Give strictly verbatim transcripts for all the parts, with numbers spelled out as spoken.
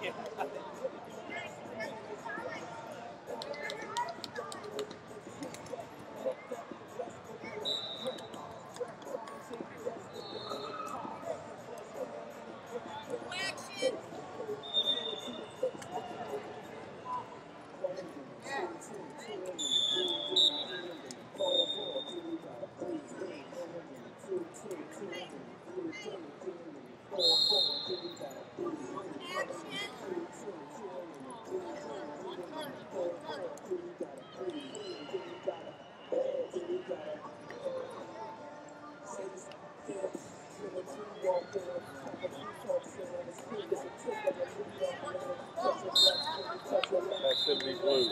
That should be blue.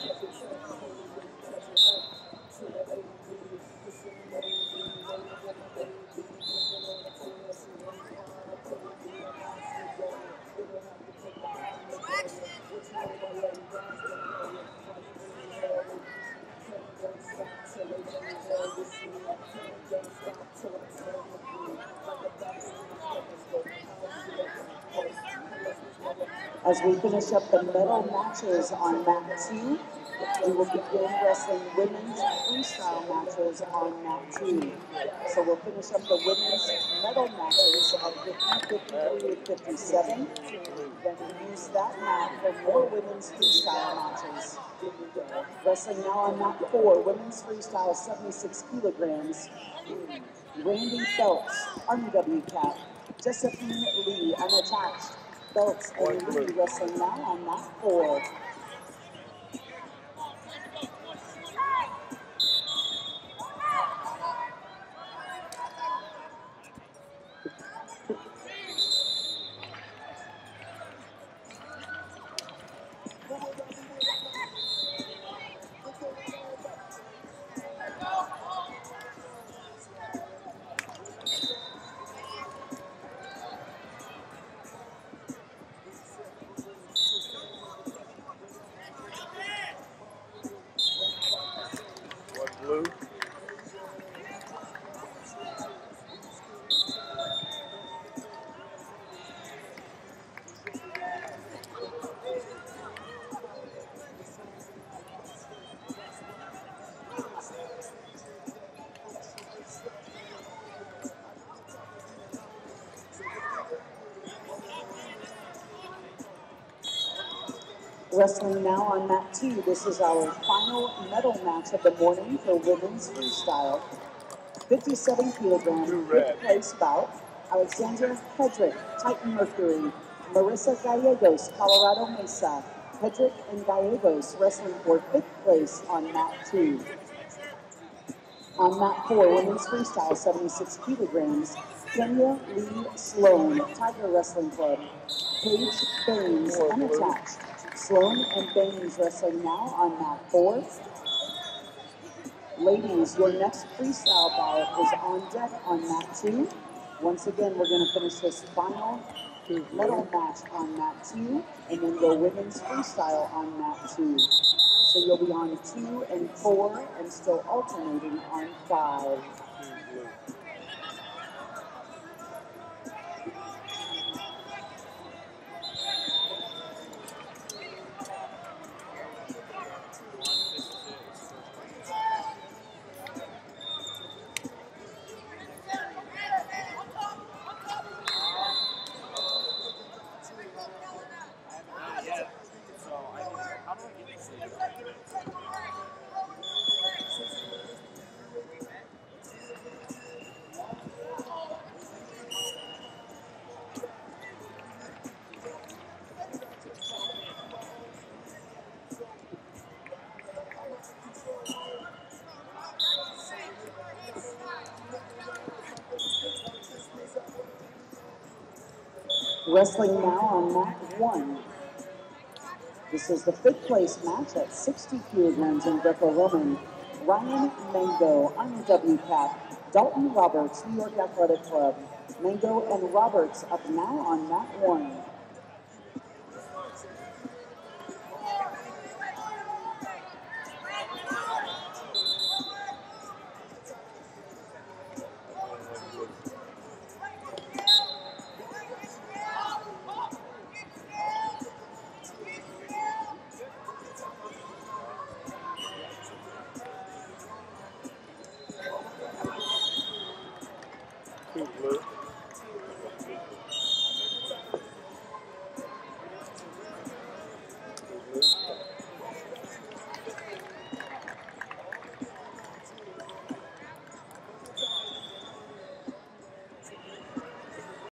As we finish up the medal matches on mat two, we will begin wrestling women's freestyle matches on mat two. So we'll finish up the women's medal matches of fifty, fifty-three, and fifty-seven. Then we use that mat for more women's freestyle matches. Wrestling now on mat four, women's freestyle seventy-six kilograms. Randy Phelps, Army W cap. Josephine Lee, unattached. Phelps and Lee wrestling now on mat four. Blue. Wrestling now on mat two. This is our final medal match of the morning for women's freestyle. fifty-seven kilogram, fifth place bout. Alexandra Hedrick, Titan Mercury. Marissa Gallegos, Colorado Mesa. Hedrick and Gallegos wrestling for fifth place on mat two. On mat four, women's freestyle, seventy-six kilograms. Kenya Lee Sloan, Tiger Wrestling Club. Paige Baines, unattached. Sloan and Baines wrestling now on mat four. Ladies, your next freestyle bout is on deck on mat two. Once again, we're going to finish this final medal match on mat two and then go women's freestyle on mat two. So you'll be on two and four and still alternating on five. Wrestling now on mat one. This is the fifth place match at sixty kilograms in Greco-Roman. Ryan Mango, Army W cap. Dalton Roberts, New York Athletic Club. Mango and Roberts up now on mat one.